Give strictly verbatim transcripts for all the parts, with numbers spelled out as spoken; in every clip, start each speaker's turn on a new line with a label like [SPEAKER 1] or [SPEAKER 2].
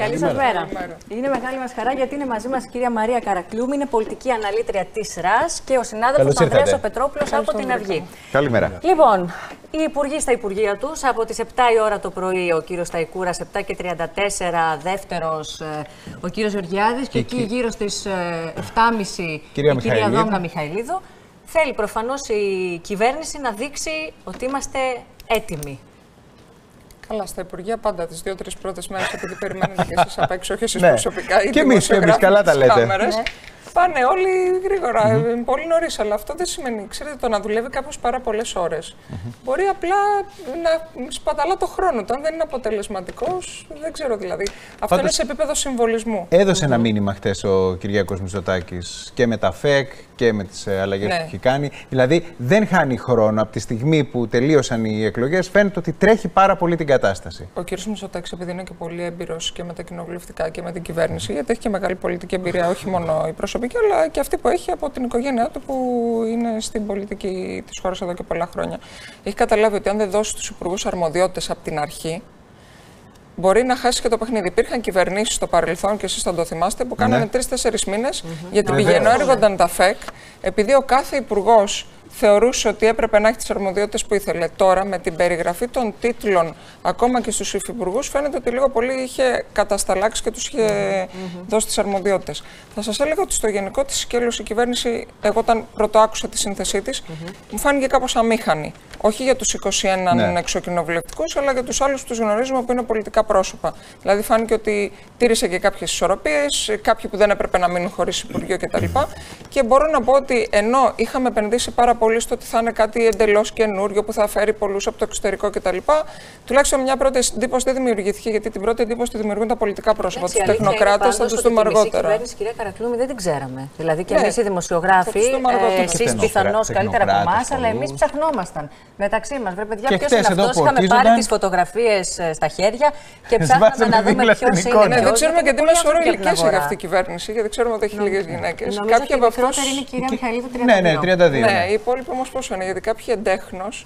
[SPEAKER 1] Καλή σας μέρα. Είναι μεγάλη μας χαρά γιατί είναι μαζί μας η κυρία Μαρία Καρακλούμη, είναι πολιτική αναλύτρια της ΡΑΣ και ο συνάδελφος Ανδρέας Πετρόπουλος από την Αυγή.
[SPEAKER 2] Καλημέρα.
[SPEAKER 1] Λοιπόν, οι υπουργοί στα υπουργεία τους, από τις επτά η ώρα το πρωί ο κύριος Σταϊκούρας, επτά και τριάντα τέσσερα δεύτερος ο κύριος Γεωργιάδης και, και εκεί γύρω στις επτά και μισή κυρία η κυρία Δόμνα Μιχαηλίδου. Θέλει προφανώς η κυβέρνηση να δείξει ότι είμαστε έτοιμοι.
[SPEAKER 3] Καλά, στα υπουργεία πάντα τις δύο-τρεις πρώτες μέρες, επειδή περιμένετε και εσείς απ' έξω, όχι εσείς προσωπικά.
[SPEAKER 2] Και εμείς, και εμείς, καλά τα λέτε.
[SPEAKER 3] Κάμερες, ναι. Πάνε όλοι γρήγορα, mm-hmm. πολύ νωρίς, αλλά αυτό δεν σημαίνει, ξέρετε, το να δουλεύει κάποιος πάρα πολλές ώρες. Mm-hmm. Μπορεί απλά να σπαταλά το χρόνο του. Αν δεν είναι αποτελεσματικός, δεν ξέρω δηλαδή. Αυτό Πάντως, είναι σε επίπεδο συμβολισμού.
[SPEAKER 2] Έδωσε mm-hmm. ένα μήνυμα χτες ο Κυριάκος Μητσοτάκης και με τα ΦΕΚ και με τις αλλαγές ναι. που έχει κάνει. Δηλαδή δεν χάνει χρόνο. Από τη στιγμή που τελείωσαν οι εκλογές, φαίνεται ότι τρέχει πάρα πολύ την κατάσταση.
[SPEAKER 3] Ο κ. Μητσοτάκης, επειδή είναι και πολύ έμπειρος και με τα κοινοβουλευτικά και με την κυβέρνηση, γιατί έχει και μεγάλη πολιτική εμπειρία, όχι μόνο η προσωπική, αλλά και αυτή που έχει από την οικογένειά του που είναι στην πολιτική της χώρας εδώ και πολλά χρόνια. Έχει καταλάβει ότι αν δεν δώσει τους υπουργούς αρμοδιότητες από την αρχή, μπορεί να χάσει και το παιχνίδι. Υπήρχαν κυβερνήσεις στο παρελθόν, και εσείς θα το θυμάστε, που κάνανε ναι. τρεις-τέσσερις μήνες mm-hmm. γιατί πηγαινοέργονταν τα ΦΕΚ, επειδή ο κάθε υπουργός θεωρούσε ότι έπρεπε να έχει τις αρμοδιότητες που ήθελε. Τώρα, με την περιγραφή των τίτλων, ακόμα και στους υφυπουργούς, φαίνεται ότι λίγο πολύ είχε κατασταλάξει και τους είχε mm-hmm. δώσει τις αρμοδιότητες. Θα σας έλεγα ότι στο γενικό της σκέλος η κυβέρνηση, εγώ όταν πρώτο άκουσα τη σύνθεσή της, mm-hmm. μου φάνηκε κάπως αμήχανη. Όχι για τους είκοσι ένα ναι. εξοκοινοβουλευτικούς, αλλά για τους άλλους που τους γνωρίζουμε που είναι πολιτικά πρόσωπα. Δηλαδή, φάνηκε ότι τήρησε και κάποιες ισορροπίες, κάποιοι που δεν έπρεπε να μείνουν χωρίς υπουργείο κτλ. Και μπορώ να πω ότι ενώ είχαμε επενδύσει πάρα πολύ στο ότι θα είναι κάτι εντελώς καινούριο που θα φέρει πολλούς από το εξωτερικό κτλ., τουλάχιστον μια πρώτη εντύπωση δεν δημιουργήθηκε, γιατί την πρώτη εντύπωση τη δημιουργούν τα πολιτικά πρόσωπα. Τους τεχνοκράτες θα τους δούμε αργότερα. Την
[SPEAKER 1] κυβέρνηση, κυρία Καρακλούμη, δεν την ξέραμε. Δηλαδή και ναι. εμείς οι δημοσιογράφοι, ε, εσείς πιθανώς καλύτερα από εμάς, αλλά εμείς ψαχνόμασταν. Μεταξύ μας, βρε παιδιά, ποιος είναι αυτός? Είχαμε πάρει τις φωτογραφίες στα χέρια και ψάχναμε να δούμε ποιος είναι.
[SPEAKER 3] Ναι, δεν ξέρουμε και τι μέσο όρο ηλικίας έχει αυτή η κυβέρνηση, γιατί ξέρουμε ότι έχει λίγες γυναίκες.
[SPEAKER 1] Κάποια από αυτούς είναι η κυρία Μιχαηλίδου
[SPEAKER 2] τριάντα δύο.
[SPEAKER 3] Ναι, οι υπόλοιποι όμως πόσο είναι, γιατί κάποιοι εντέχνος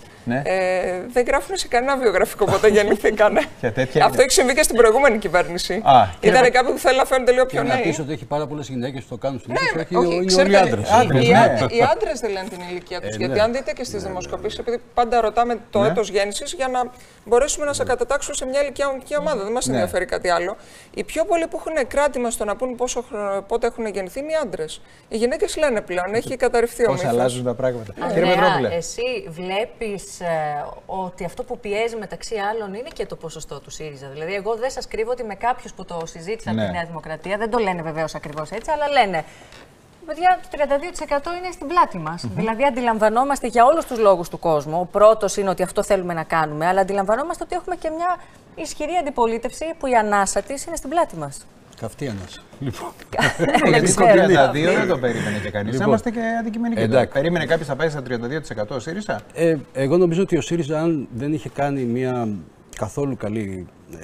[SPEAKER 3] δεν γράφουν σε κανένα βιογραφικό πότε γεννηθήκανε. Αυτό έχει συμβεί και στην προηγούμενη κυβέρνηση. Ήταν κάποιοι που θέλουν να φαίνονται λίγο πιο νέοι.
[SPEAKER 4] Να πεις ότι έχει πάρα πολλές γυναίκες που το κάνουν στην ηλικία, όχι οι άντρες.
[SPEAKER 3] Οι άντρες δεν λένε την ηλικία τους, γιατί αν δείτε και στις δημοσκοπήσεις, επειδή πάντα ρωτάμε το ναι. έτος γέννησης για να μπορέσουμε να σε κατατάξουμε σε μια ηλικιακή ομάδα. Δεν μας ενδιαφέρει ναι. κάτι άλλο. Οι πιο πολλοί που έχουν κράτημα στο να πούν πόσο, πότε έχουν γεννηθεί είναι οι άντρες. Οι γυναίκες λένε πλέον, έχει καταρριφθεί ο μύθος.
[SPEAKER 2] Πώς αλλάζουν τα πράγματα.
[SPEAKER 1] Κύριε Πετρόπουλε, εσύ βλέπεις ε, ότι αυτό που πιέζει μεταξύ άλλων είναι και το ποσοστό του ΣΥΡΙΖΑ. Δηλαδή, εγώ δεν σας κρύβω ότι με κάποιους που το συζήτησαν ναι. από τη Νέα Δημοκρατία, δεν το λένε βεβαίως ακριβώς έτσι, αλλά λένε. Παιδιά, το τριάντα δύο τοις εκατό είναι στην πλάτη μας. Mm-hmm. Δηλαδή, αντιλαμβανόμαστε για όλους τους λόγους του κόσμου. Ο πρώτος είναι ότι αυτό θέλουμε να κάνουμε, αλλά αντιλαμβανόμαστε ότι έχουμε και μια ισχυρή αντιπολίτευση που η ανάσα της είναι στην πλάτη μας.
[SPEAKER 4] Καυτή ανάσα. Λοιπόν.
[SPEAKER 2] Γιατί το τριάντα δύο δεν το περίμενε και κανείς. Λοιπόν, είμαστε και αντικειμενικοί. Εντάξει. Περίμενε κάποιος να πάει στα τριάντα δύο τοις εκατό ο ΣΥΡΙΖΑ.
[SPEAKER 4] Ε, εγώ νομίζω ότι ο ΣΥΡΙΖΑ, αν δεν είχε κάνει μια καθόλου καλή ε,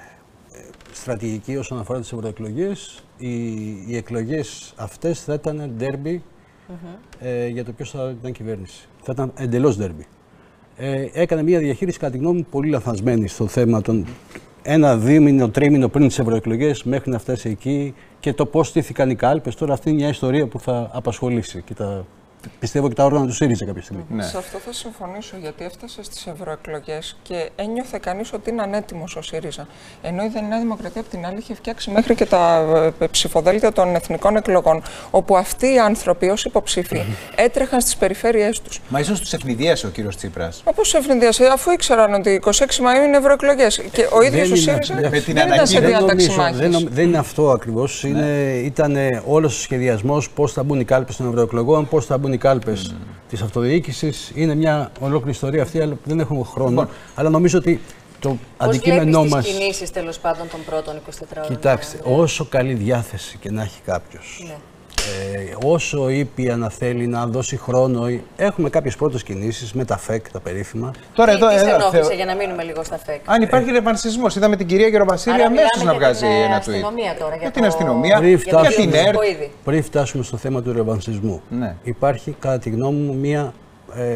[SPEAKER 4] στρατηγική όσον αφορά τις ευρωεκλογές, οι, οι εκλογές αυτές θα ήταν ντέρμπι mm-hmm. ε, για το ποιος θα ήταν κυβέρνηση. Θα ήταν εντελώς ντέρμπι. Ε, έκανε μια διαχείριση, κατά τη γνώμη μου, πολύ λαθασμένη στο θέμα των ένα δίμηνο, τρίμηνο πριν τις ευρωεκλογές μέχρι να φτάσει εκεί και το πώς στήθηκαν οι κάλπες. Τώρα αυτή είναι μια ιστορία που θα απασχολήσει και τα, πιστεύω και τα όργανα του ΣΥΡΙΖΑ κάποια στιγμή.
[SPEAKER 3] Ναι. Σε αυτό θα συμφωνήσω, γιατί έφτασε στις ευρωεκλογές και ένιωθε κανείς ότι είναι ανέτοιμος ο ΣΥΡΙΖΑ. Ενώ η Νέα Δημοκρατία απ' την άλλη είχε φτιάξει μέχρι και τα ψηφοδέλτια των εθνικών εκλογών, όπου αυτοί οι άνθρωποι ως υποψήφοι έτρεχαν στις περιφέρειές τους.
[SPEAKER 2] Μα ίσως τους ευνηδίασε ο κύριος Τσίπρας.
[SPEAKER 3] Μα πώς ευνηδίασε, αφού ήξεραν ότι είκοσι έξι Μαΐου είναι ευρωεκλογές. Και ο ίδιος ο ΣΥΡΙΖΑ
[SPEAKER 2] με την
[SPEAKER 3] δεν ήταν σε διάταξη μάχης.
[SPEAKER 4] Δεν, δεν είναι αυτό ακριβώς. Ναι. Ήταν όλος ο σχεδιασμός πώς θα μπουν οι κάλπες των ευρωεκλογών, πώς θα μπουν οι κάλπες mm. της αυτοδιοίκησης. Είναι μια ολόκληρη ιστορία αυτή, αλλά δεν έχουμε χρόνο. Mm. Αλλά νομίζω ότι το
[SPEAKER 1] πώς
[SPEAKER 4] αντικείμενό μας.
[SPEAKER 1] Πώς βλέπεις τις κινήσεις τέλος πάντων των πρώτων εικοσιτετρών ώρων?
[SPEAKER 4] Κοιτάξτε, ναι. όσο καλή διάθεση και να έχει κάποιος, ναι. ε, όσο ήπια να θέλει να δώσει χρόνο, έχουμε κάποιες πρώτες κινήσεις με τα ΦΕΚ, τα περίφημα.
[SPEAKER 1] Τώρα, εδώ, τι σε ενόχλησε θεω... για να μείνουμε λίγο στα ΦΕΚ?
[SPEAKER 2] Αν υπάρχει ε... ρεβανσισμός, είδαμε την κυρία Γεροβασίλη αμέσως να βγάζει
[SPEAKER 1] την,
[SPEAKER 2] ένα tweet.
[SPEAKER 1] Αστυνομία τώρα, για,
[SPEAKER 2] για την αστυνομία,
[SPEAKER 4] πριν φτάσουμε,
[SPEAKER 2] για την ΕΡΤ.
[SPEAKER 4] Πριν φτάσουμε στο θέμα του ρεβανσισμού, ναι. υπάρχει κατά τη γνώμη μου μία ε,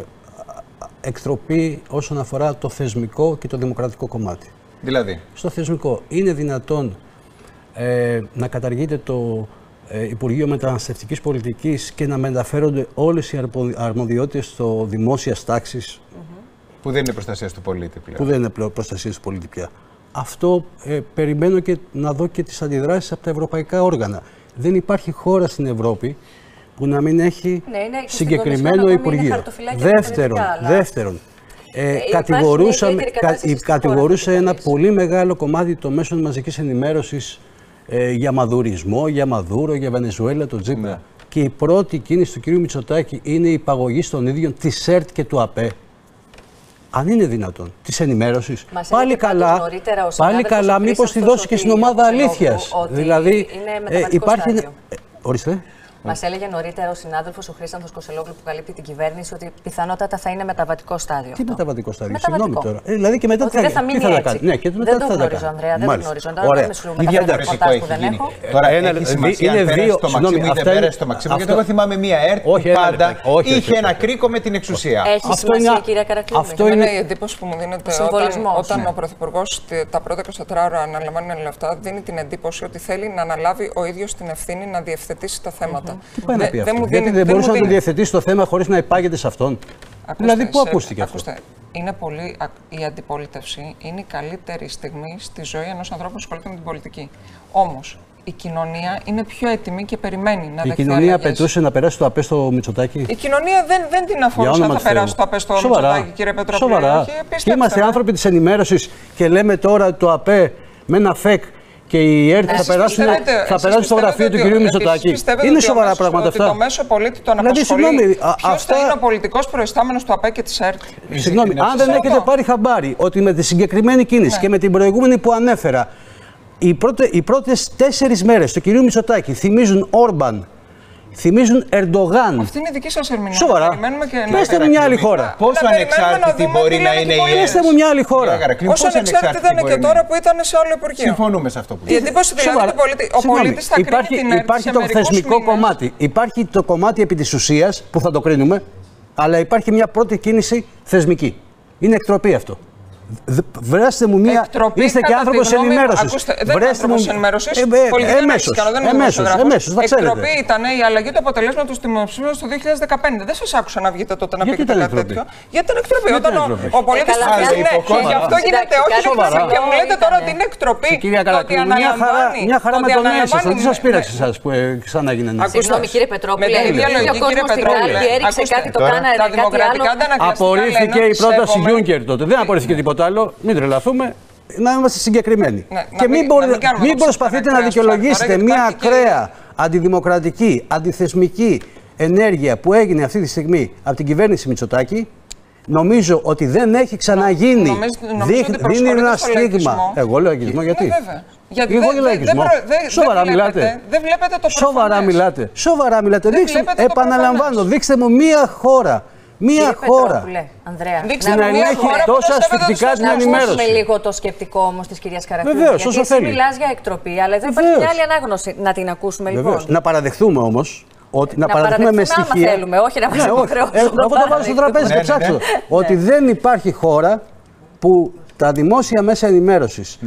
[SPEAKER 4] εκτροπή όσον αφορά το θεσμικό και το δημοκρατικό κομμάτι.
[SPEAKER 2] Δηλαδή.
[SPEAKER 4] Στο θεσμικό, είναι δυνατόν ε, να καταργείται το ε, Υπουργείο Μεταναστευτικής Πολιτικής και να μεταφέρονται όλες οι αρμοδιότητες στο δημόσιας τάξης.
[SPEAKER 2] Mm-hmm. Που δεν είναι προστασία του πολίτη πλέον.
[SPEAKER 4] Που δεν είναι πλέον προστασία του πολίτη πια. Αυτό ε, περιμένω και να δω και τις αντιδράσεις από τα ευρωπαϊκά όργανα. Δεν υπάρχει χώρα στην Ευρώπη που να μην έχει
[SPEAKER 1] ναι,
[SPEAKER 4] συγκεκριμένο Υπουργείο. Δεύτερον, δεύτερον ε, ε, κα, κατηγορούσε ένα πολύ μεγάλο κομμάτι των μέσων μαζικής ενημέρωσης ε, για μαδουρισμό, για Μαδούρο, για Βενεζουέλα, τον Τζίπρα. Ναι. Και η πρώτη κίνηση του κ. Μητσοτάκη είναι η υπαγωγή των ίδιων της ΕΡΤ και του ΑΠΕ. Αν είναι δυνατόν, της ενημέρωσης. Πάλι καλά, πάλι καλά, μήπως τη δώσει και στην ομάδα αλήθειας.
[SPEAKER 1] Δηλαδή, ε, υπάρχει. Ε,
[SPEAKER 4] ορίστε.
[SPEAKER 1] Μας έλεγε νωρίτερα ο συνάδελφος ο Χρήστανθος Κωσελόγλου που καλύπτει την κυβέρνηση ότι πιθανότατα θα είναι μεταβατικό στάδιο.
[SPEAKER 4] Τι μεταβατικό στάδιο, συγγνώμη τώρα. Ε, δηλαδή και μετά
[SPEAKER 1] ότι δεν θα μείνει
[SPEAKER 4] τι θα
[SPEAKER 1] έτσι.
[SPEAKER 4] κάνει. Ναι, και μετά
[SPEAKER 1] δεν
[SPEAKER 4] τι
[SPEAKER 1] το
[SPEAKER 4] θα
[SPEAKER 1] γνωρίζω,
[SPEAKER 4] κάνει.
[SPEAKER 1] Ανδρέα, δεν το γνωρίζω.
[SPEAKER 4] Ωραία.
[SPEAKER 2] Τώρα είναι δύο. Συγγνώμη, αυτά είναι στο Μαξίμου. Γιατί εγώ θυμάμαι μία ΕΡΤ που πάντα είχε ένα κρίκο με την εξουσία.
[SPEAKER 1] Έχει σημασία, κυρία Καρακλούμη.
[SPEAKER 3] Αυτό είναι η εντύπωση που μου δίνεται όταν ο Πρωθυπουργός τα πρώτα είκοσι τέσσερα ώρα αναλαμβάνει όλα αυτά. Δίνει την εντύπωση ότι θέλει να αναλάβει ο ίδιος την ευθύνη να διευθετήσει τα θέματα.
[SPEAKER 4] Γιατί δεν μπορούσε να το διευθετήσει το θέμα χωρίς να υπάγεται σε αυτόν.
[SPEAKER 3] Ακούστε,
[SPEAKER 4] δηλαδή, πού
[SPEAKER 3] σε,
[SPEAKER 4] ακούστηκε
[SPEAKER 3] ακούστε,
[SPEAKER 4] αυτό.
[SPEAKER 3] Είναι πολύ, η αντιπολίτευση είναι η καλύτερη στιγμή στη ζωή ενός ανθρώπου που ασχολείται με την πολιτική. Όμως, η κοινωνία είναι πιο έτοιμη και περιμένει να
[SPEAKER 4] η
[SPEAKER 3] δεχθεί. Η
[SPEAKER 4] κοινωνία
[SPEAKER 3] αλλαγές.
[SPEAKER 4] Πετούσε να περάσει το ΑΠΕ στο Μητσοτάκη.
[SPEAKER 3] Η κοινωνία δεν, δεν την αφορούσε αν θα περάσει το ΑΠΕ στο Μητσοτάκη, κύριε Πετρόπουλο.
[SPEAKER 4] Σοβαρά. Και είμαστε άνθρωποι της ενημέρωσης και λέμε τώρα το ΑΠΕ με ένα φεκ. Και η ΕΡΤ θα περάσουν, θα περάσουν στο γραφείο του κυρίου Μητσοτάκη. Είναι σοβαρά πράγματα αυτά.
[SPEAKER 3] Ότι το μέσο πολίτη τον απασχολεί. Ποιος θα είναι ο πολιτικός προϊστάμενος του ΑΠΕ και της ΕΡΤ.
[SPEAKER 4] Συγγνώμη, αν δεν έχετε πάρει χαμπάρι ότι με τη συγκεκριμένη κίνηση και με την προηγούμενη που ανέφερα, οι, πρώτε, οι πρώτες τέσσερις μέρες του κυρίου Μητσοτάκη θυμίζουν Όρμπαν, θυμίζουν Ερντογάν.
[SPEAKER 3] Αυτή είναι η δική σας ερμηνεία.
[SPEAKER 4] Σοβαρά. Πέστε μου μια άλλη χώρα.
[SPEAKER 2] Πόσο ανεξάρτητη μπορεί να είναι η ΕΡΤ.
[SPEAKER 4] Πέστε μου μια άλλη χώρα.
[SPEAKER 3] Όσο ανεξάρτητη ήταν και τώρα που ήταν σε άλλο Υπουργείο.
[SPEAKER 2] Συμφωνούμε σε αυτό που λέτε.
[SPEAKER 3] Η εντύπωση δηλαδή ότι ο πολίτης θα κρίνει την ΕΡΤ.
[SPEAKER 4] Υπάρχει το θεσμικό κομμάτι. Υπάρχει το κομμάτι επί της ουσίας που θα το κρίνουμε, αλλά υπάρχει μια πρώτη κίνηση θεσμική. Είναι εκτροπή αυτό. Βρέστε μου μία.
[SPEAKER 3] Εκτροπή,
[SPEAKER 4] είστε και άνθρωπος ενημέρωσης.
[SPEAKER 3] Δεν είναι άνθρωπος ενημέρωσης. Πολιτική ανάλυση κάνω, δεν είμαι δημοσιογράφος. Εκτροπή ήταν η αλλαγή του αποτελέσματος του δημοψήφισματος του δύο χιλιάδες δεκαπέντε. Δεν σας άκουσα να βγείτε τότε να πείτε κάτι τέτοιο. Γιατί ήταν εκτροπή. Όταν ο πολίτης θα πει ναι, γι' αυτό γίνεται όχι εκτροπή. Και μου λέτε τώρα ότι είναι εκτροπή.
[SPEAKER 4] Κυρία Καρακλούμη, μια χαρά με τον Έσο. Τι σας πήραξε εσάς που ξανά έγινε.
[SPEAKER 1] Συγγνώμη κύριε Πετρόπουλε. Έριξε κάτι το κάνανε.
[SPEAKER 4] Απορρίφθηκε η πρόταση Juncker τότε. Δεν απορρίφθηκε τίποτα άλλο, μην τρελαθούμε, να είμαστε συγκεκριμένοι.
[SPEAKER 3] Ναι,
[SPEAKER 4] και μην, μπορεί, μην, μην προσπαθείτε να δικαιολογήσετε μια ακραία, αντιδημοκρατική, αντιθεσμική ενέργεια που έγινε αυτή τη στιγμή από την κυβέρνηση Μητσοτάκη. Νομίζω ότι δεν έχει ξαναγίνει.
[SPEAKER 3] Νομίζω,
[SPEAKER 4] δίνει ένα στίγμα. Εγώ λέω λαϊκισμό, γιατί.
[SPEAKER 3] Ε, Γιατί
[SPEAKER 4] εγώ λέω λαϊκισμό. Σοβαρά μιλάτε.
[SPEAKER 3] Δεν βλέπετε το
[SPEAKER 4] Σοβαρά μιλάτε. Σοβαρά μιλάτε. Δείξτε, επαναλαμβάνω, δείξτε μου μία χώρα. Μία χώρα.
[SPEAKER 1] Δείξτε
[SPEAKER 4] να ελέγχει τόσα ασφυκτικά την ενημέρωση.
[SPEAKER 1] Να ακούσουμε λίγο το σκεπτικό όμως της κυρίας Καρακλούμη.
[SPEAKER 4] Βεβαίως, όσο θέλει.
[SPEAKER 1] Γιατί μιλάς για εκτροπή, αλλά εδώ υπάρχει μια άλλη ανάγνωση. Να την ακούσουμε λοιπόν.
[SPEAKER 4] Να παραδεχθούμε όμως. Ότι
[SPEAKER 1] να,
[SPEAKER 4] να παραδεχθούμε με στοιχεία.
[SPEAKER 1] Θέλουμε, όχι να μας υποχρεώσουμε.
[SPEAKER 4] Εγώ τα βάζω στο τραπέζι και ψάξω. Ότι δεν υπάρχει χώρα που τα δημόσια μέσα ενημέρωσης,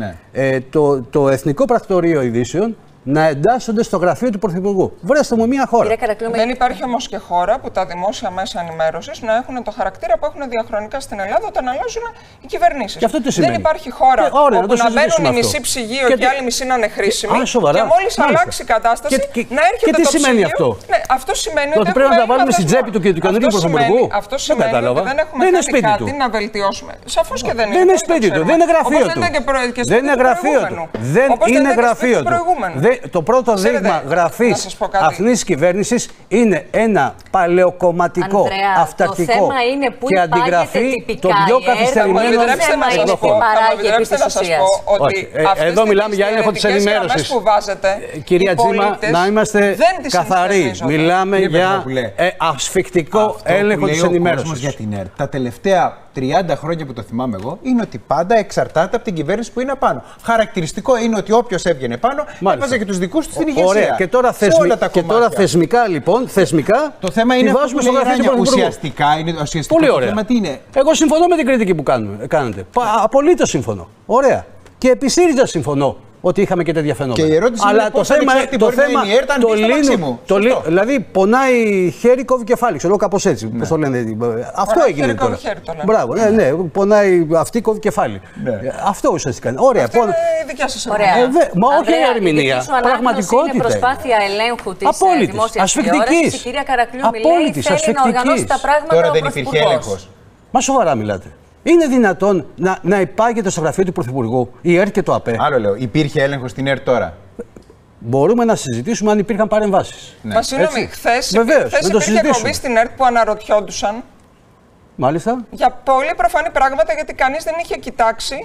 [SPEAKER 4] το Εθνικό Πρακτορείο Ειδήσεων, να εντάσσονται στο γραφείο του Πρωθυπουργού. Βρέστε μου μια χώρα.
[SPEAKER 3] Δεν υπάρχει όμως και χώρα που τα δημόσια μέσα ενημέρωσης να έχουν το χαρακτήρα που έχουν διαχρονικά στην Ελλάδα όταν αλλάζουν οι κυβερνήσεις.
[SPEAKER 4] Δεν
[SPEAKER 3] υπάρχει χώρα ε, ωραία, όπου να, να μπαίνουν οι μισοί ψυγείο και, και η άλλη μισή να είναι χρήσιμη.
[SPEAKER 4] Α,
[SPEAKER 3] και μόλις αλλάξει η κατάσταση
[SPEAKER 4] και,
[SPEAKER 3] να έρχεται
[SPEAKER 4] και
[SPEAKER 3] το
[SPEAKER 4] τι σημαίνει
[SPEAKER 3] ψυγείο.
[SPEAKER 4] αυτό.
[SPEAKER 3] Ναι, αυτό σημαίνει
[SPEAKER 4] ότι πρέπει να τα βάλουμε στην τσέπη του καινούργιου Πρωθυπουργού.
[SPEAKER 3] Αυτό σημαίνει ότι δεν έχουμε κάνει κάτι να βελτιώσουμε. Σαφώς και δεν είναι.
[SPEAKER 4] Δεν είναι σπίτι του, δεν είναι γραφείο του. Δεν είναι γραφείο του. Δεν είναι γραφείο του. Το πρώτο δείγμα γραφής αυτής της κυβέρνησης είναι ένα παλαιοκομματικό,
[SPEAKER 1] Ανδρέα,
[SPEAKER 4] αυταρχικό και αντιγραφή των πιο καθυστερημένων
[SPEAKER 3] εκδοχών. Επιτρέψτε να σας πω ότι
[SPEAKER 4] εδώ μιλάμε για έλεγχο της ενημέρωσης. Κυρία Τζίμα, να είμαστε καθαροί. Μιλάμε για ασφυκτικό έλεγχο της ενημέρωσης.
[SPEAKER 2] Για την ΕΡΤ. Τα τελευταία τριάντα χρόνια που το θυμάμαι εγώ είναι ότι πάντα εξαρτάται από την κυβέρνηση που είναι απάνω. Χαρακτηριστικό είναι ότι όποιος έβγαινε πάνω έβαζε και τους δικούς του στην ηγεσία.
[SPEAKER 4] Ωραία. Και τώρα, θεσμι... και τώρα θεσμικά λοιπόν, θεσμικά
[SPEAKER 2] το θέμα είναι
[SPEAKER 4] βάζουμε στο γραφείο του Πρωθυπουργού.
[SPEAKER 2] Ουσιαστικά είναι ουσιαστικό.
[SPEAKER 4] Πολύ ωραία.
[SPEAKER 2] Το θέμα τι είναι.
[SPEAKER 4] Εγώ συμφωνώ με την κριτική που κάνουμε, κάνετε. Απολύτως συμφωνώ. Ωραία. Και επί ΣΥΡΙΖΑ συμφωνώ ότι είχαμε και τέτοια φαινόμενα.
[SPEAKER 2] Και η ερώτηση
[SPEAKER 4] αλλά
[SPEAKER 2] είναι
[SPEAKER 4] το θέμα, το θέμα το λύνουν. Το λύνουν. Δηλαδή, πονάει χέρι, κόβει κεφάλι. Ξέρω κάπως έτσι. Ναι. Πώς το λένε. Αυτό έγινε
[SPEAKER 3] χέρι,
[SPEAKER 4] τώρα.
[SPEAKER 3] Χέρι, το
[SPEAKER 4] Μπράβο. Ναι, ναι. Πονάει αυτή, κόβει κεφάλι. Ναι. Αυτό ουσιαστικά. Ωραία.
[SPEAKER 3] Αυτή είναι η δικιά σας
[SPEAKER 1] ερμηνεία.
[SPEAKER 3] Ε,
[SPEAKER 4] μα όχι η ερμηνεία. Πραγματικότητα.
[SPEAKER 1] Είναι προσπάθεια ελέγχου της δημόσιας τηλεόρασης. Η κυρία Καρακλείου μιλάει θέλει να οργανώσει τα πράγματα.
[SPEAKER 2] Τώρα δεν υπήρχε έλεγχος.
[SPEAKER 4] Μα σοβαρά μιλάτε. Είναι δυνατόν να, να υπάγεται στο γραφείο του Πρωθυπουργού η ΕΡΤ και το ΑΠΕ?
[SPEAKER 2] Άλλο λέω. Υπήρχε έλεγχος στην ΕΡΤ τώρα?
[SPEAKER 4] Μπορούμε να συζητήσουμε αν υπήρχαν παρεμβάσεις.
[SPEAKER 3] Ναι. Μα συγγνώμη, χθες υπήρχε εκπομπή στην ΕΡΤ που αναρωτιόντουσαν.
[SPEAKER 4] Μάλιστα.
[SPEAKER 3] Για πολύ προφανή πράγματα, γιατί κανείς δεν είχε κοιτάξει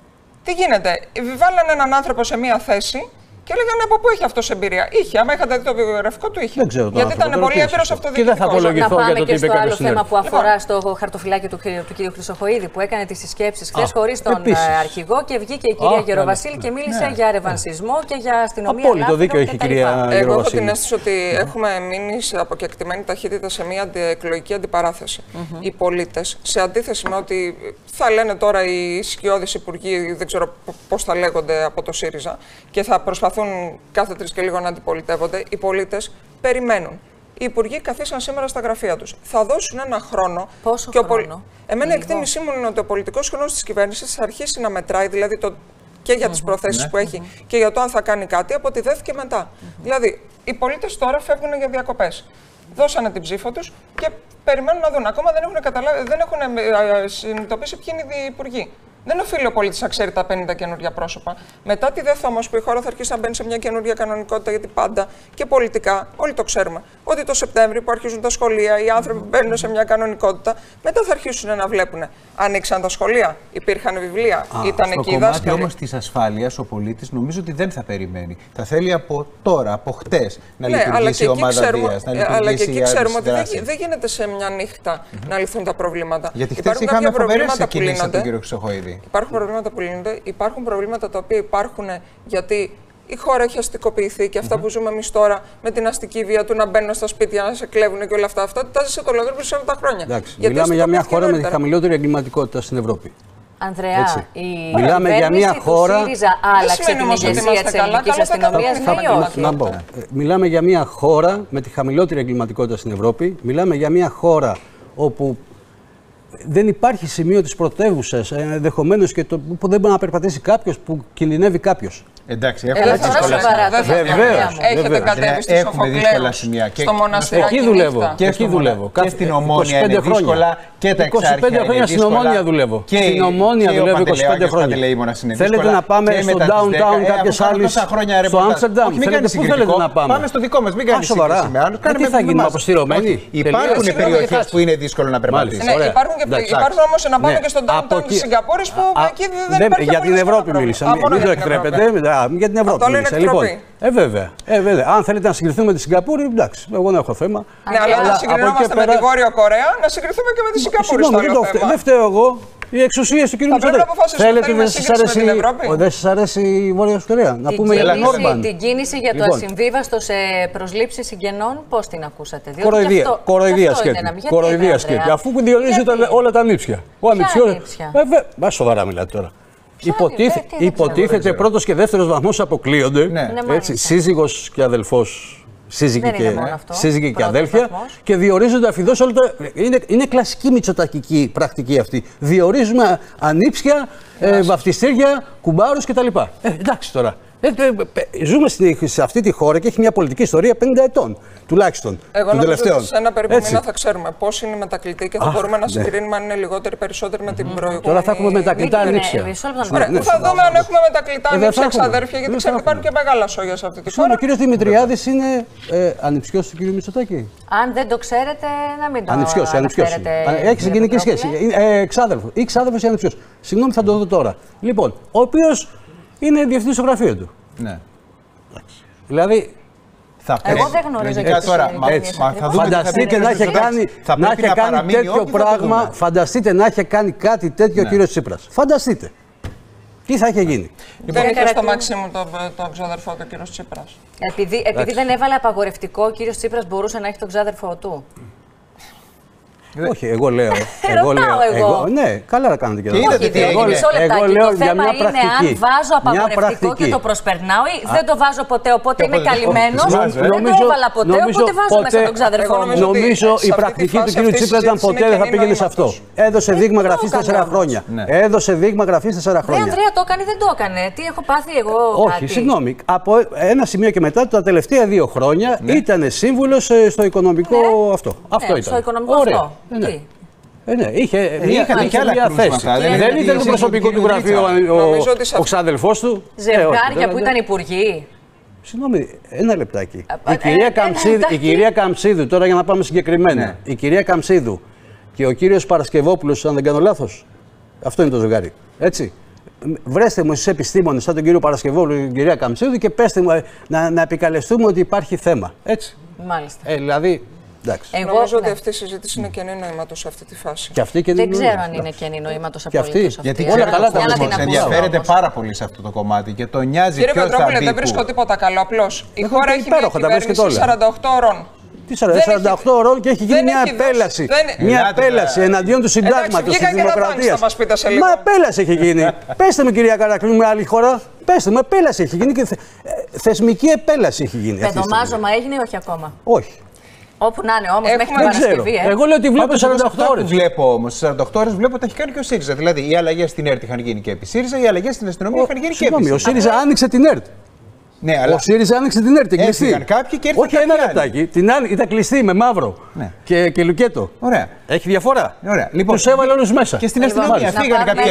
[SPEAKER 3] τι γίνεται. Βάλανε έναν άνθρωπο σε μία θέση και λέγανε από πού έχει αυτός εμπειρία. Είχε, άμα είχατε δει το βιογραφικό του, είχε.
[SPEAKER 4] Δεν ξέρω,
[SPEAKER 3] γιατί ήταν πολύ έμπειρος αυτοδιοικητικός.
[SPEAKER 4] Και δεν θα απολογηθώ
[SPEAKER 1] για
[SPEAKER 4] το τι είπε κάποιος.
[SPEAKER 1] Να πάμε και στο άλλο θέμα που αφορά
[SPEAKER 3] λοιπόν.
[SPEAKER 1] στο χαρτοφυλάκιο του, του κ. Χρυσοχοΐδη, που έκανε τις συσκέψεις χθες χωρίς τον
[SPEAKER 4] επίσης.
[SPEAKER 1] αρχηγό και βγήκε η κυρία Γεροβασίλη και μίλησε
[SPEAKER 2] ναι.
[SPEAKER 1] για ρεβανσισμό και για αστυνομία.
[SPEAKER 4] Απόλυτο δίκιο έχει η κυρία Γεροβασίλη.
[SPEAKER 3] Εγώ έχω την αίσθηση ότι έχουμε μείνει σε αποκεκτημένη ταχύτητα σε μια εκλογική αντιπαράθεση. Mm-hmm. Οι πολίτες, σε αντίθεση με ότι θα λένε τώρα οι σκιώδεις υπουργοί, δεν ξέρω πώς θα λέγονται από το ΣΥΡΙΖΑ, και θα προσπαθούν κάθε τρεις και λίγο να αντιπολιτεύονται, οι πολίτες περιμένουν. Οι υπουργοί καθίσαν σήμερα στα γραφεία τους. Θα δώσουν ένα χρόνο.
[SPEAKER 1] Πόσο
[SPEAKER 3] και
[SPEAKER 1] χρόνο?
[SPEAKER 3] Πολ... Εμένα η εκτίμησή μου είναι ότι ο πολιτικός χρόνος της κυβέρνησης θα αρχίσει να μετράει, δηλαδή το... και για τις προθέσεις mm-hmm. που έχει mm-hmm. και για το αν θα κάνει κάτι από τη ΔΕΘ και μετά. Mm-hmm. Δηλαδή, οι πολίτες τώρα φεύγουν για διακοπές. Δώσανε την ψήφο τους και περιμένουν να δουν. Ακόμα δεν έχουν, καταλάβει, δεν έχουν συνειδητοποιήσει ποιοι είναι οι υπουργοί. Δεν οφείλει ο πολίτης να ξέρει τα πενήντα καινούργια πρόσωπα. Μετά τη ΔΕΘ όμως, που η χώρα θα αρχίσει να μπαίνει σε μια καινούργια κανονικότητα, γιατί πάντα και πολιτικά, όλοι το ξέρουμε, ότι το Σεπτέμβριο που αρχίζουν τα σχολεία, οι άνθρωποι που μπαίνουν σε μια κανονικότητα, μετά θα αρχίσουν να βλέπουν. Ανοίξαν τα σχολεία, υπήρχαν βιβλία, Α, ήταν εκεί οι δάσκαλοι.
[SPEAKER 2] Στο κομμάτι όμως της ασφάλειας, ο πολίτης νομίζω ότι δεν θα περιμένει. Θα θέλει από τώρα, από χτες, να ναι, λειτουργήσει η ομάδα Δίας.
[SPEAKER 3] Αλλά και εκεί ξέρουμε ότι δεν, δεν γίνεται σε μια νύχτα mm-hmm. να λυθούν τα προβλήματα.
[SPEAKER 2] Γιατί χτες είχαμε φοβερές εκκινήσεις από τον κύριο Χρυσοχοΐδη.
[SPEAKER 3] Υπάρχουν προβλήματα που λύνονται, υπάρχουν προβλήματα τα οποία υπάρχουν γιατί η χώρα έχει αστικοποιηθεί και αυτά mm-hmm. που ζούμε εμείς τώρα με την αστική βία του να μπαίνουν στα σπίτια, να σε κλέβουν και όλα αυτά. Αυτά τα ζήσε το Λονδίνο πριν σαράντα χρόνια.
[SPEAKER 4] Εντάξει, μιλάμε για μια χώρα με τη χαμηλότερη εγκληματικότητα στην Ευρώπη.
[SPEAKER 1] Ανδρέα, η
[SPEAKER 4] μιλάμε για μια χώρα.
[SPEAKER 1] Του ΣΥΡΙΖΑ άλλαξε την ηγεσία της ελληνικής αστυνομίας, ναι ή όχι?
[SPEAKER 4] Να πω. Μιλάμε για μια χώρα με τη χαμηλότερη εγκληματικότητα στην Ευρώπη. Μιλάμε για μια χώρα όπου δεν υπάρχει σημείο της πρωτεύουσας, ενδεχομένως και το που δεν μπορεί να περπατήσει κάποιος, που κινδυνεύει κάποιος.
[SPEAKER 2] Εντάξει, έχουμε δύσκολα
[SPEAKER 3] σημεία. Βεβαίως. Έχετε κατέβει στους Σοφοκλέους, στο μοναστηράκι.
[SPEAKER 4] Εκεί δουλεύω.
[SPEAKER 2] Και εκεί δουλεύω. Και στην Ομόνια είναι δύσκολα και τα εξάρχεια
[SPEAKER 4] είκοσι πέντε χρόνια στην Ομόνια δουλεύω. Στην Ομόνια δουλεύω είκοσι πέντε χρόνια. Θέλετε να πάμε στο downtown κάποιες άλλες, στο Άμστερνταμ? Πού θέλετε να πάμε?
[SPEAKER 2] Πάμε στο δικό μας, μην κάνεις σύγκριση με άλλους.
[SPEAKER 4] Τι θα γίνουμε, αποστηρωμένοι?
[SPEAKER 2] Υπάρχουν περιοχές που είναι δύσκολο να περπατήσεις.
[SPEAKER 3] Υπάρχουν όμως να πάμε και στο downtown της Σιγκαπούρης που εκεί δεν υπάρχει.
[SPEAKER 4] Για την Ευρώπη μίλησα, μην το εκτρέπετε. Για την Ευρώπη.
[SPEAKER 3] Αυτό είναι
[SPEAKER 4] λοιπόν, ε, βέβαια, ε, βέβαια. Αν θέλετε να συγκριθούμε με τη Σιγκαπούρη, εντάξει, εγώ δεν έχω θέμα.
[SPEAKER 3] Ναι, αλλά αν συγκρινόμαστε με τη Βόρειο Κορέα, να συγκριθούμε και με τη Σιγκαπούρη.
[SPEAKER 4] Συγγνώμη, δεν φταίω εγώ. Οι εξουσίες του κ. Μητσοτάκη. Θέλετε, δεν σας αρέσει, δεν σας αρέσει η Βόρεια Κορέα? Να πούμε για την Όρμπαν.
[SPEAKER 1] Την κίνηση για το ασυμβίβαστο σε προσλήψεις συγγενών, πώς την ακούσατε?
[SPEAKER 4] Κοροϊδία σκέτη. Κοροϊδία σκέτη. Αφού διορίζονται όλα τα νύψια. Ο ανιψιός. Μα σοβαρά μιλάτε τώρα. Υποτίθε, υποτίθεται πρώτος και δεύτερος βαθμός αποκλείονται. Ναι. Έτσι, σύζυγος και αδελφός, σύζυγοι και, σύζυγοι και αδέλφια. Βαθμός. Και διορίζονται αφιδώς όλα τα. Είναι, είναι κλασική μητσοτακική πρακτική αυτή. Διορίζουμε ανήψια, ε, βαφτιστήρια, κουμπάρους κτλ. Ε, εντάξει τώρα. Ε, ε, ζούμε σε αυτή τη χώρα και έχει μια πολιτική ιστορία πενήντα ετών τουλάχιστον.
[SPEAKER 3] Εγώ νομίζω ότι σε ένα περίπου μήνα θα ξέρουμε πώς είναι η μετακλητή και θα Αχ, μπορούμε να συγκρίνουμε ναι. αν είναι λιγότερη ή περισσότερη με την mm. προηγούμενη.
[SPEAKER 4] Τώρα θα έχουμε μετακλητά ανήψια.
[SPEAKER 3] Ναι, θα δούμε αν έχουμε μετακλητά ανήψια εξαδέρφια, γιατί ξέρετε ότι υπάρχουν και μεγάλα σόγια σε αυτή τη χώρα.
[SPEAKER 4] Ο κύριος Δημητριάδης είναι ανιψιός του κύριου Μητσοτάκη.
[SPEAKER 1] Αν δεν το ξέρετε, να μην το
[SPEAKER 4] ανιψιός. Έχει συγγενική σχέση. Εξάδελφο ή ξάδελφος ή ανιψιός. Συγγνώμη, θα το δω τώρα. Λοιπόν, ο οποίος είναι διευθυντής στο γραφείο του.
[SPEAKER 2] Ναι.
[SPEAKER 4] Δηλαδή.
[SPEAKER 1] Θα Εγώ δεν γνωρίζω και
[SPEAKER 2] τώρα.
[SPEAKER 4] Φανταστείτε να είχε κάνει, να είχε κάνει τέτοιο πράγμα. Φανταστείτε να είχε κάνει κάτι τέτοιο ο κύριος Τσίπρας. Φανταστείτε. Τι θα είχε γίνει?
[SPEAKER 3] Δεν είχε στο Μαξίμου τον το ξάδερφό του ο κύριος Τσίπρας.
[SPEAKER 1] Επειδή, επειδή δεν έβαλε απαγορευτικό, ο κύριος Τσίπρας μπορούσε να έχει τον ξάδερφό του.
[SPEAKER 4] Όχι, εγώ λέω.
[SPEAKER 1] Εγώ λέω. Εγώ.
[SPEAKER 4] Ναι, καλά να κάνετε και
[SPEAKER 2] εδώ.
[SPEAKER 1] Όχι, εγώ, εγώ λέω το θέμα είναι αν βάζω απαγορευτικό και το προσπερνάω ή δεν το βάζω ποτέ, οπότε είμαι καλυμμένος. Δεν το έβαλα ποτέ, οπότε βάζω μέσα τον ξαδερφό μου.
[SPEAKER 4] Νομίζω η πρακτική του κ. Τσίπρα ήταν ποτέ δεν θα πήγαινε σε αυτό. Έδωσε δείγμα γραφής τέσσερα χρόνια. Έδωσε δείγμα γραφής τέσσερα χρόνια.
[SPEAKER 1] Ναι, Ανδρέα, το έκανε ή δεν το έκανε. Τι έχω πάθει εγώ.
[SPEAKER 4] Όχι, συγγνώμη. Από ένα σημείο και μετά, τα τελευταία δύο χρόνια ήταν σύμβουλος στο οικονομικό αυτό. Αυτό ήταν.
[SPEAKER 1] Στο οικονομικό αυτό.
[SPEAKER 4] Ε, ναι, είχε ε, μια άλλη θέση. Δεν ήταν το προσωπικό του γραφείου ο ξάδελφός του.
[SPEAKER 1] Ζευγάρια που ήταν υπουργοί.
[SPEAKER 4] Συγγνώμη, ένα λεπτάκι. Η κυρία, Καμψίδου, η κυρία Καμψίδου, τώρα για να πάμε συγκεκριμένα, ναι. η κυρία Καμψίδου και ο κύριος Παρασκευόπουλος, αν δεν κάνω λάθος, αυτό είναι το ζευγάρι. Έτσι. Βρέστε μου εσείς επιστήμονες, σαν τον κύριο Παρασκευόπουλο και την κυρία Καμψίδου και πέστε μου να, να επικαλεστούμε ότι υπάρχει θέμα. Έτσι.
[SPEAKER 1] Μάλιστα.
[SPEAKER 4] Ε, δηλαδή.
[SPEAKER 3] Εγώ νομίζω ναι. ότι αυτή η συζήτηση είναι κενή νοήματος σε αυτή τη φάση.
[SPEAKER 4] Και αυτή και
[SPEAKER 1] δεν ξέρω αν είναι κενή νοήματος απολύτως.
[SPEAKER 2] Γιατί όλα καλά τα πούμε. Ενδιαφέρεται πάρα πολύ σε αυτό το κομμάτι και το νοιάζει.
[SPEAKER 3] Κύριε Πετρόπουλε, δεν βρίσκω τίποτα καλό. Απλώς η χώρα έχει μια κυβέρνηση σαράντα οκτώ ωρών.
[SPEAKER 4] Τι σαράντα οκτώ ώρων και έχει γίνει μια επέλαση. Μια επέλαση εναντίον του συντάγματος της δημοκρατίας. Μα επέλαση έχει γίνει. Πέστε μου, κυρία Καρακλού, με άλλη χώρα. Πέστε μου, επέλαση έχει γίνει και θεσμική επέλαση έχει γίνει.
[SPEAKER 1] Πεδομάζωμα έγινε ή όχι ακόμα?
[SPEAKER 4] Όχι.
[SPEAKER 1] Όπου να είναι όμως, μέχρι την Παρασκευή. Ε.
[SPEAKER 4] Εγώ λέω ότι βλέπω σαράντα οκτώ ώρες.
[SPEAKER 2] Βλέπω όμως, σαράντα οκτώ ώρες βλέπω ότι έχει κάνει και ο ΣΥΡΙΖΑ. Δηλαδή, οι αλλαγές στην ΕΡΤ είχαν γίνει και επί ΣΥΡΙΖΑ, οι αλλαγές στην αστυνομία είχαν γίνει και επί ΣΥΡΙΖΑ.
[SPEAKER 4] Ο ΣΥΡΙΖΑ άνοιξε την ΕΡΤ.
[SPEAKER 2] Ναι, αλλά...
[SPEAKER 4] Ο ΣΥΡΙΖΑ άνοιξε την ΕΡΤ.
[SPEAKER 2] Έφυγαν κάποιοι και ήρθαν.
[SPEAKER 4] Όχι ένα λεπτάκι. Την άλλη ήταν κλειστή με μαύρο
[SPEAKER 2] ναι.
[SPEAKER 4] και, και λουκέτο.
[SPEAKER 2] Ωραία.
[SPEAKER 4] Έχει διαφορά.
[SPEAKER 2] Ωραία. Λοιπόν,
[SPEAKER 4] τους έβαλε όλους μέσα.
[SPEAKER 2] Και στην αστυνομία φύγανε κάποιοι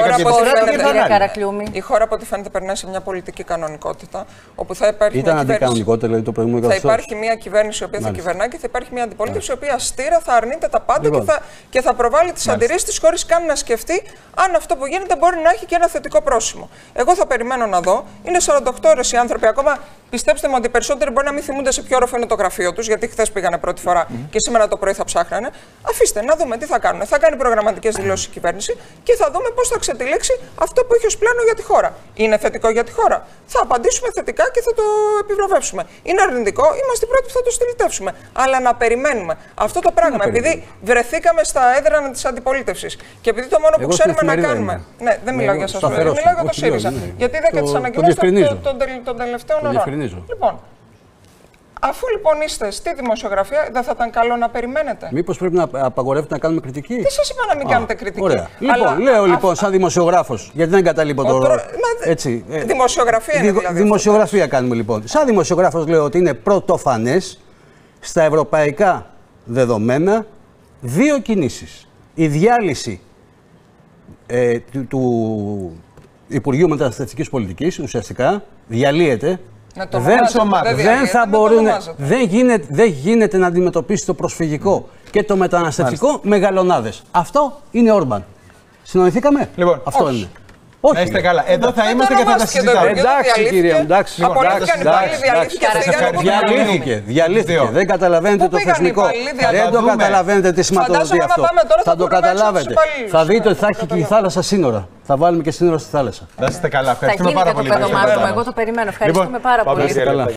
[SPEAKER 3] η χώρα από ό,τι φαίνεται περνάει σε μια πολιτική κανονικότητα. Όπου θα υπάρχει
[SPEAKER 4] ήταν αντικανονικότητα, δηλαδή το προηγούμενο
[SPEAKER 3] θα υπάρχει μια κυβέρνηση η οποία θα κυβερνάει και θα υπάρχει μια αντιπολίτευση η οποία αστήρα θα αρνείται τα πάντα και θα προβάλλει τις αντιρρήσεις της χωρίς καν να σκεφτεί αν αυτό που γίνεται μπορεί να έχει και ένα θετικό πρόσημο. Εγώ θα περιμένω να δω. Είναι σαράντα οκτώ ώρες οι άνθρωποι ακόμα. Πιστέψτε μου ότι οι περισσότεροι μπορεί να μην θυμούνται σε ποιο όροφο είναι το γραφείο τους, γιατί χθες πήγανε πρώτη φορά mm. και σήμερα το πρωί θα ψάχνανε. Αφήστε να δούμε τι θα κάνουν. Θα κάνει προγραμματικές δηλώσεις η κυβέρνηση και θα δούμε πώς θα ξετυλίξει αυτό που έχει ως πλάνο για τη χώρα. Είναι θετικό για τη χώρα? Θα απαντήσουμε θετικά και θα το επιβραβεύσουμε. Είναι αρνητικό? Είμαστε οι πρώτοι που θα το στυλιτεύσουμε. Αλλά να περιμένουμε αυτό το πράγμα, να επειδή βρεθήκαμε στα έδρανα της αντιπολίτευσης και επειδή το μόνο που Εγώ ξέρουμε να κάνουμε. Ναι, δεν μιλάω για σας, μιλάω για το ΣΥΡΙΖΑ. Γιατί είδα και τις ανακοινώσεις των τελευταίων ωρών. Λοιπόν, αφού λοιπόν είστε στη δημοσιογραφία, δεν θα ήταν καλό να περιμένετε?
[SPEAKER 4] Μήπως πρέπει να απαγορεύετε να κάνουμε κριτική?
[SPEAKER 3] Τι σας είπα να μην Α, κάνετε κριτική?
[SPEAKER 4] Ωραία. Λοιπόν, αλλά, λέω α, λοιπόν, α, σαν δημοσιογράφος, γιατί δεν εγκαταλείπω το ρόλο. Έτσι.
[SPEAKER 3] Δημοσιογραφία είναι δηλαδή.
[SPEAKER 4] Δημοσιογραφία κάνουμε λοιπόν. Σαν δημοσιογράφος λέω ότι είναι πρωτοφανές στα ευρωπαϊκά δεδομένα δύο κινήσεις. Η διάλυση ε, του, του Υπουργείου Μεταναστευτικής Πολιτικής ουσιαστικά διαλύεται.
[SPEAKER 3] Δεν,
[SPEAKER 4] δεν, δεν θα μπορούν, δεν γίνεται, δεν γίνεται να αντιμετωπίσει το προσφυγικό mm. και το μεταναστευτικό Μάλιστα. μεγαλονάδες. Αυτό είναι Όρμπαν. Συνοηθήκαμε?
[SPEAKER 2] Λοιπόν,
[SPEAKER 4] αυτό
[SPEAKER 2] όχι.
[SPEAKER 4] είναι.
[SPEAKER 2] Όχι. Να είστε καλά. Εδώ θα είμαστε και θα τα συζητάμε.
[SPEAKER 4] Εντάξει, κύριε, εντάξει. Διαλύθηκε. Διαλύθηκε. Δεν καταλαβαίνετε το θεσμικό. Δεν το καταλαβαίνετε τη σηματοδοτία αυτό. Θα το καταλάβετε. Θα δείτε ότι θα έχει και η θάλασσα σύνορα. Θα βάλουμε και σύνορα στη θάλασσα.
[SPEAKER 2] Να είστε καλά. Ευχαριστούμε πάρα πολύ.
[SPEAKER 1] Εγώ το περιμένω. Ευχαριστούμε πάρα πολύ.